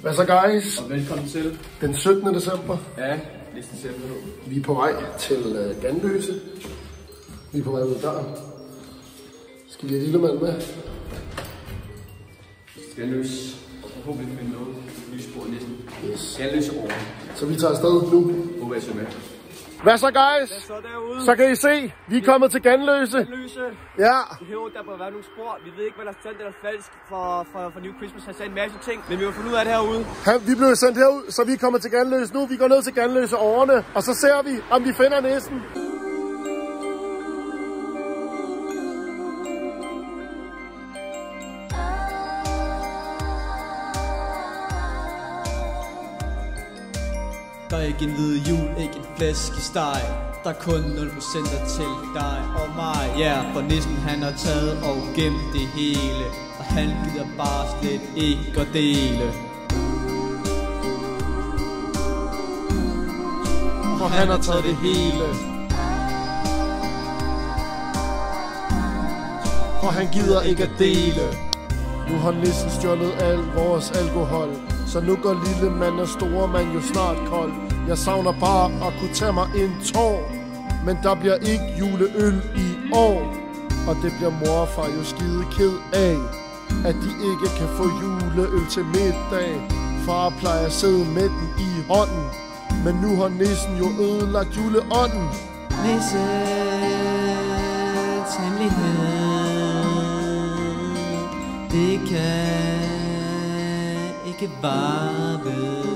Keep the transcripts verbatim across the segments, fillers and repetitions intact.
Hvad så, guys? Og velkommen til den syttende december. Ja, næsten selv nu. Vi er på vej til uh, Ganløse. Vi er på vej ud døren. Skal vi have lille mand med? Ganløse. Og forhåbentlig finde noget lysspor næsten. Yes. Ganløse over. Så vi tager afsted nu. Håber jeg ser med. Hvad så, guys? Så derude. Så kan I se, vi er kommet til Ganløse. Ganløse. Ja. Vi hører, der bør være nogle spor. Vi ved ikke, hvad der er sandt eller falsk for, for, for New Christmas. Han sagde en masse ting, men vi har fundet ud af det herude. Han, vi blev sendt herud, så vi er kommet til Ganløse nu. Vi går ned til Ganløse årene, og så ser vi, om vi finder næsten. Der er ikke en hvid jul, ikke en flæskesteg. Der er kun nul procent til dig og mig. Ja, yeah, for nissen han har taget og gemt det hele, og han gider bare slet ikke at dele. For han har taget det hele. For han gider ikke at dele. Nu har nissen stjålet al vores alkohol, så nu går lille mand og store mand jo snart kold. Jeg savner bare at kunne tage mig en tår, men der bliver ikke juleøl i år. Og det bliver mor og far jo skide ked af, at de ikke kan få juleøl til middag. Far plejer at sidde med den i hånden, men nu har nissen jo ødelagt juleånden. Nissens hemmelighed, det kan ikke vare ved.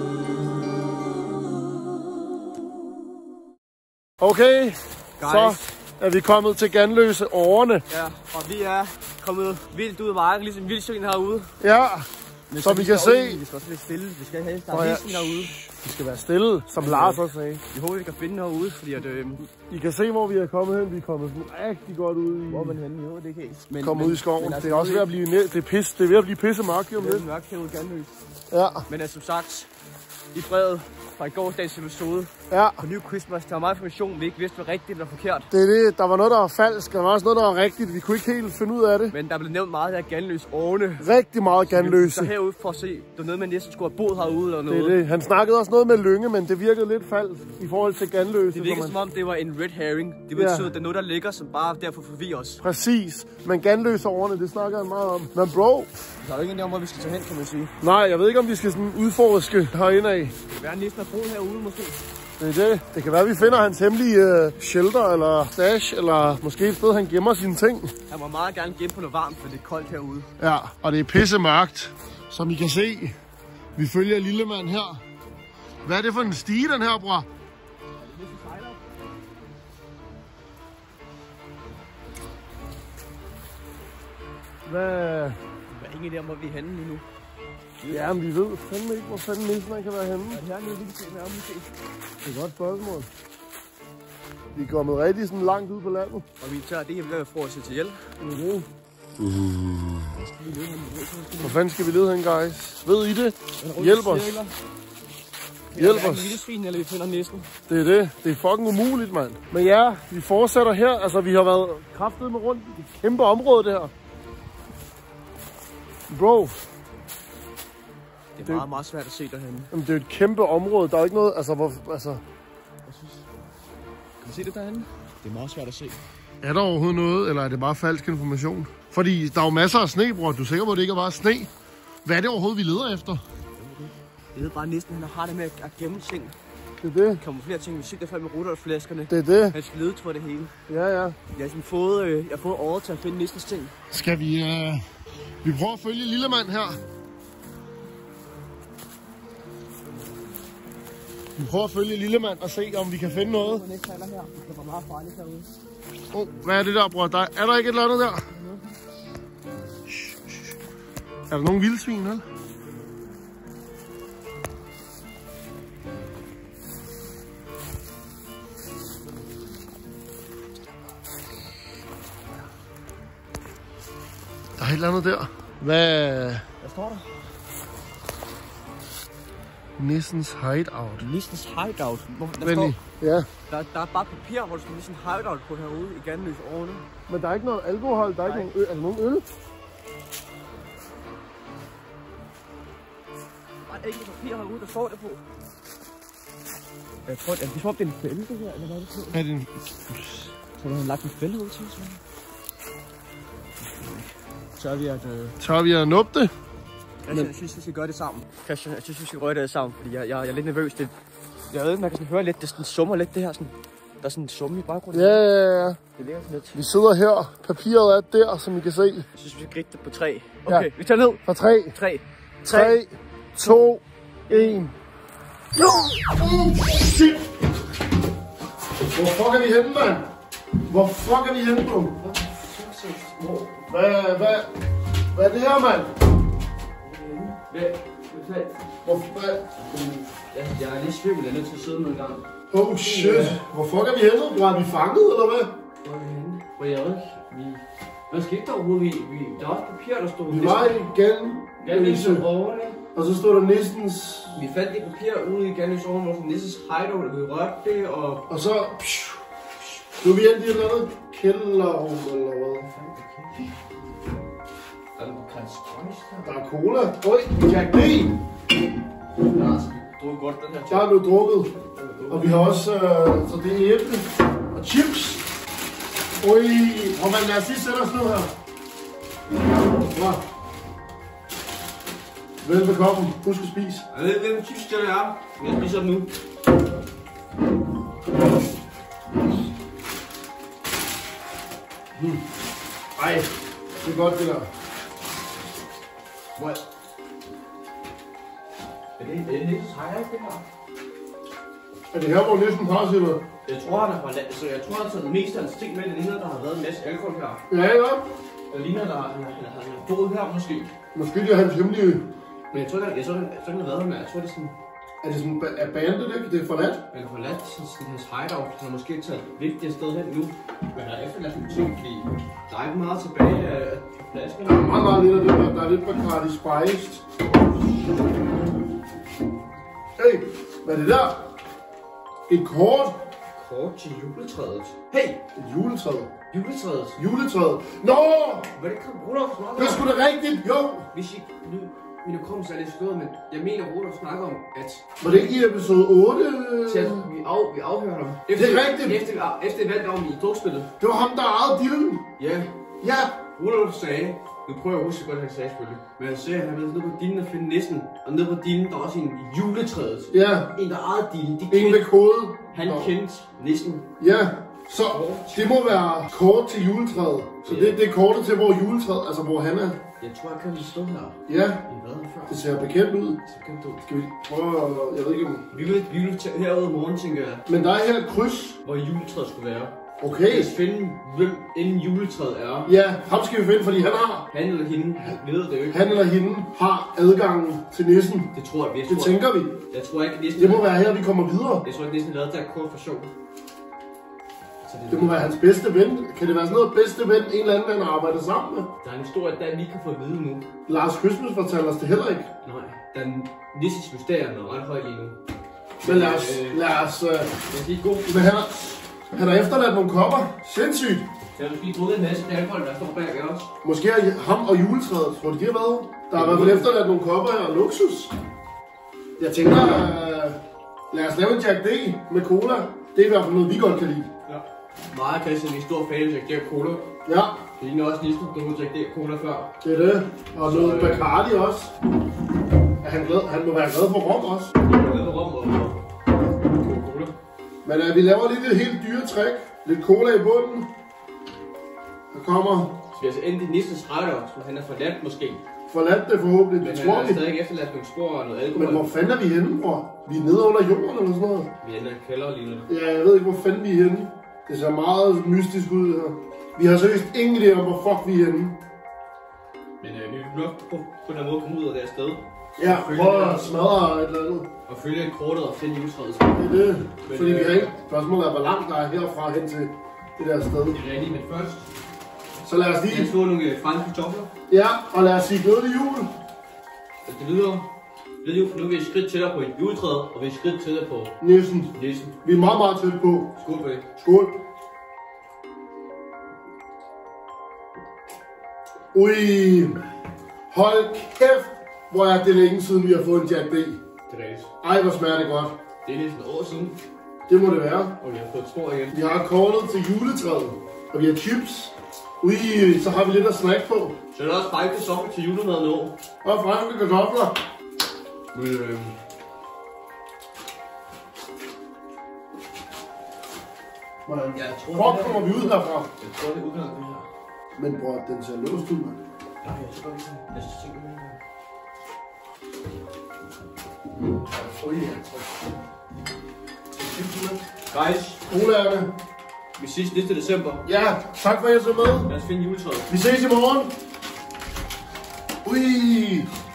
Okay, Guys. så er vi kommet til Ganløse årene. Ja, og vi er kommet vildt ud af marken, ligesom vildsøen herude. Ja, Men så, så vi kan se. Vi skal også lidt stille. Vi skal have der Nå er ja, nissen herude. Vi skal være stille, som Lars også sagde. Vi håber, vi kan finde herude, fordi at... Øh, I kan se, hvor vi er kommet hen. Vi er kommet sådan rigtig godt ud i... hvor er man henne? Jo, det er helt. Men, Komme ud i skoven. men, altså, det er også ved at blive næ- det er pis. Det er ved at blive pisse mørkt om det er lidt. mørkt herude i Ganløse. Ja, Men altså, som sagt, i brevet fra i gårsdagens episode ja. på New Christmas, der var meget information, vi ikke vidste var rigtigt eller forkert. Det er det. Der var noget, der var falsk. Der var også noget, der var rigtigt. Vi kunne ikke helt finde ud af det. Men der blev nævnt meget af Ganløse årene. Rigtig meget Ganløse. Så herude for at se, det var noget, man næsten skulle have boet herude eller noget. Det er det. Han snakkede også noget med Lynge, men det virkede lidt falsk i forhold til Ganløse. Det virker man... som om, det var en red herring. Det betyder, ja. at det er noget, der ligger, som bare derfor forvirrer os. Præcis. Men Ganløse årene, det snakker han meget om. Men bro... Der er jo ikke en om, hvor vi skal tage hen, kan man sige. Nej, jeg ved ikke, om vi skal sådan udforske herinde af. Det kan være, næsten har boet herude, måske. Det er det. Det kan være, at vi finder hans hemmelige uh, shelter eller stash, eller måske et sted, han gemmer sine ting. Han må meget gerne gemme på noget varmt, for det er koldt herude. Ja, og det er pisse mørkt, som I kan se. Vi følger lille mand her. Hvad er det for en stige, den her, bror? Hvad? Der er ingen idé om, hvor vi er henne lige nu. Ja, men vi ved fandme ikke, hvor fanden nissen han kan være henne. Er det her nede, vi kan se her, måske? Det er et godt spørgsmål. Vi er kommet rigtig sådan langt ud på landet. Og vi tager det her, vi laver for at sætte til hjælp. Det er det. Hvor fanden skal vi lede hen, guys? Ved I det? Hjælp os. Hjælp os. Vildsvin, eller vi finder næsten. Det er det. Det er fucking umuligt, mand. Men ja, vi fortsætter her. Altså, vi har været kraftet med rundt i et kæmpe område, det her. Bro. Det er meget, meget svært at se derhenne. Jamen, det er et kæmpe område. Der er ikke noget, altså, hvor, altså... Jeg synes... Kan du se det derhenne? Det er meget svært at se. Er der overhovedet noget, eller er det bare falsk information? Fordi der er jo masser af sne, bror. Du er sikker på, at det ikke er bare sne? Hvad er det overhovedet, vi leder efter? Jeg ved bare næsten, han har det med at gemme ting. Det er det. Der kommer flere ting. Vi sigter frem med rutter og flaskerne. Det er det. Han skal lede, tror det hele. Ja, ja. Jeg har simpelthen fået, øh, jeg har fået året til at finde næstens ting. Skal vi... Øh... Vi prøver at følge lille mand her. Vi prøver at følge lille mand og se, om vi kan finde noget. Den ikke falder her. Det var meget farligt herude. Oh, hvad er det der, bror? Der, er der ikke et eller andet der? Er der nogen vildsvin, eller? Der er et eller andet der. Hvad? Hvad står der? Nissens hideout. Nissens hideout? Hvor, der, Venlig. står, Ja. der, der er bare papir, hvor der står Nissens hideout på herude i Ganløse årene. Men der er ikke noget alkohol, der er ikke nogen øl. Er der nogen øl? enkelt papir herude, der står der på. Jeg tror, det er som om det er en fælde, det her, eller hvad er det på? Er det en... Så har han lagt en fælde ud til, så. Tør vi at... Øh... Tør vi at nuppe det? Christian, jeg synes, vi skal gøre det sammen. Christian, jeg synes, vi skal røre det sammen, fordi jeg, jeg, jeg er lidt nervøs. Det, jeg ved, man kan sådan høre lidt, det sådan summer lidt det her sådan. Der er sådan en summe i baggrunden. Ja, ja, ja. Det ligger sådan lidt. Vi sidder her. Papiret er der, som I kan se. Jeg synes, vi skal grille det på tre. Okay, ja. Vi tager ned. Fra tre. Tre. Tre, to, en. Jo! Shit! Hvor fuck er vi henne, mand? Hvor fuck er vi henne, bro? Hvad, hvad, hvad er det her, mand? Hvor, hvad? Ja, jeg er lidt svimmel, jeg er nødt til at sidde med en gang. Oh shit. Hvor fuck er vi henne, bro? Er vi fanget, eller hvad? Hvor er vi henne? Hvor er Erik? Vi... Hvad skete der overhovedet? Vi... vi... Der er også papir, der stod... Vi var i Gan... Ganløse over det. Og så stod der Nissens... Vi fandt det papir ude i Ganløse over, hvor Nisses hideout, og vi rørte det, og... Og så... Psh, nu er vi endt i et eller andet kælderrum, eller hvad? Er der noget Christ Der er cola. Øj, Jack D. Ja, altså, vi drog godt den her. Der er blevet drukket. Og vi har også... Øh, så det er æble. Og chips. Øj, prøv man, lad os lige sætte os ned her. Ja. Velbekomme. Husk at spise. Jeg ved, hvem chips det er. Jeg spiser dem nu. Hmm. Ej, det er godt det der. What? Er det, er det Nisses hideout, det her? Er det her, hvor Nissen har, siger du? Jeg tror, han har forladt, så jeg tror, han har taget mest af hans ting med. Det ligner, der har været en masse alkohol her. Ja, ja. Det ligner, der han har, han har boet her måske. Måske det er hans hemmelige... Men jeg tror ikke, jeg tror, jeg tror, han har været her med. Jeg tror, det er sådan... Er det sådan er bandet, ikke? Det er forladt? Han har forladt sådan hans hideout. Han har måske taget vigtige sted hen nu. Men der er efterladt nogle ting, fordi der er ikke meget tilbage af flaskerne. Der er meget, meget lidt af det der. Der er lidt Bacardi Spiced. Hey, hvad er det der? Et kort. Kort til juletræet. Hey! Et juletræ. Juletræet. Juletræet. Nå! Var det ikke Rudolf snakker om? Det er sgu da rigtigt, jo! Hvis I... Nu, min hukommelse er lidt skød, men jeg mener, Rudolf snakker om, at... Var det ikke i episode otte? Til at vi, af, vi afhører ham. Det er rigtigt. Efter, efter vi vandt om i drukspillet. Det var ham, der ejede dillen. Ja. Ja. Rudolf sagde... Nu prøver jeg at huske, hvad han sagde selvfølgelig. Men han sagde, at han ville ned på dinen og finde nissen. Og ned på dinen, der er også en juletræet. Ja. En, der ejede dinen. De en med kode. Han Nå. kendte nissen. Ja. Så det må være kort til juletræet. Så det, det er kortet til, hvor juletræet, altså hvor han er. Jeg tror, jeg kan lige stå her. Ja. I hvad før? Det ser bekendt ud. Det ser bekendt ud. Skal vi prøve at... Jeg ved ikke om... Vi vil, vi vil tage herude i morgen, tænker jeg. Men der er her et kryds. Hvor juletræet skulle være. Okay. Vi skal finde, hvem inden juletræet er. Ja, ham skal vi finde, fordi han har... Han eller hende, vi ved det jo ikke. Han eller hende har adgangen til nissen. Det tror jeg, vi Det tænker vi. Jeg tror ikke, nissen... Det må være her, vi kommer videre. Jeg tror ikke, nissen lavede der kort for sjov. Det, det må være hans bedste ven. Kan det være sådan noget bedste ven, en eller anden, han arbejder sammen med? Der er en historie, der vi kan få at vide nu. Lars Christmas fortæller os det heller ikke. Nej, der er Nisses mysterium er ret højt lige nu. Men lad os... Øh, lad os øh, det er god. Men han har, han har efterladt nogle kopper. Sindssygt. Så jeg har måske drukket en masse alkohol, der står bag også. Måske er ham og juletræet. Tror du, de har været? Der har i hvert fald efterladt nogle kopper her og luksus. Jeg tænker... Øh, lad os lave en Jack D med cola. Det er i hvert fald noget, vi godt kan lide. Ja. Meget Christian, vi er stor fan af Jack D og cola. Ja. Det ligner også Nissen, du har Jack D og cola før. Det er det. Og så, noget Bacardi også. Er han, glad? Han må være glad for rom også. Han er glad for rom og cola. Men uh, vi laver lige et helt dyre trick. Lidt cola i bunden. Der kommer... Så vi er altså endt i Nissens retter, så han er forladt måske. Forladt det forhåbentlig, det tror vi. Men han er stadig efterladt nogle spor og noget alkohol. Men hvor fanden er vi henne, bror? Vi er nede under jorden eller sådan noget? Vi er inde i kælder lige nu. Ja, jeg ved ikke, hvor fanden vi er henne. Det ser meget mystisk ud her. Vi har seriøst ingen idé om, hvor fuck vi er henne. Men øh, vi vil nok på, på den måde komme ud af det her sted. Ja, prøv at smadre et eller andet. Og følge kortet og finde juletræet. Det er det. Men, Fordi øh, vi har ikke... Spørgsmålet er, hvor langt der er herfra hen til det der sted. Det er rigtigt, men først... Så lad os lige... Jeg slår nogle franske kartofler. Ja, og lad os sige glædelig jul. Det lyder... Glædelig jul, for nu er vi et skridt tættere på et juletræet, og vi er et skridt tættere på... Nissen. Nissen. Vi er meget, meget tæt på. Skål på det. Skål. Ui. Hold kæft. Hvor er det længe siden, vi har fået en Jack D? Det er rigtigt. Ej, hvor smager det godt. Det er næsten et år siden, Det må det være. og vi har fået spor igen. Vi har kortet til juletræet, og vi har chips. Ui, så har vi lidt at snakke på. Så er der også bare kartofler til julemad nu. Og franske kartofler. Men, øh, Hvordan? jeg tror, Hvor det er- kommer vi ud herfra? Jeg tror, det er udgangen her. Men bror, den ser låst ud, mand. Nej, jeg skal godt lide det. Jeg tænker med det her. Ui, ja. Guys, Skolerne. vi ses næste december. Ja, tak for at I så med. Lad os finde juletræet. Vi ses i morgen. Ui.